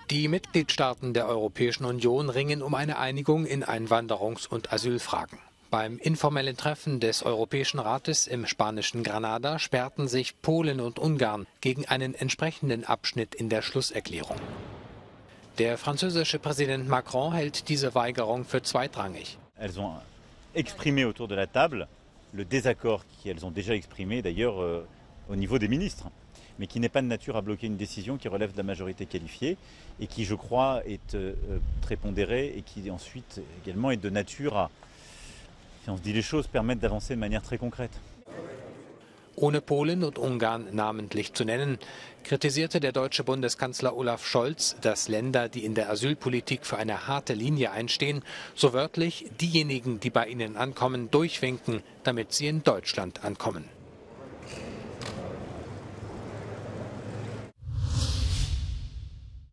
Die Mitgliedstaaten der Europäischen Union ringen um eine Einigung in Einwanderungs- und Asylfragen. Beim informellen Treffen des Europäischen Rates im spanischen Granada sperrten sich Polen und Ungarn gegen einen entsprechenden Abschnitt in der Schlusserklärung. Der französische Präsident Macron hält diese Weigerung für zweitrangig. Elles ont exprimé autour de la table le désaccord qu'elles ont déjà exprimé d'ailleurs au niveau des ministres, mais qui n'est pas de nature à bloquer une décision qui relève de la majorité qualifiée et qui, je crois, est très pondérée et qui ensuite également est de nature à, si on se dit les choses, permettre d'avancer de manière très concrète. Ohne Polen und Ungarn namentlich zu nennen, kritisierte der deutsche Bundeskanzler Olaf Scholz, dass Länder, die in der Asylpolitik für eine harte Linie einstehen, so wörtlich diejenigen, die bei ihnen ankommen, durchwinken, damit sie in Deutschland ankommen.